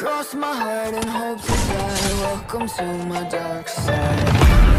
Cross my heart and hope to die. Welcome to my dark side.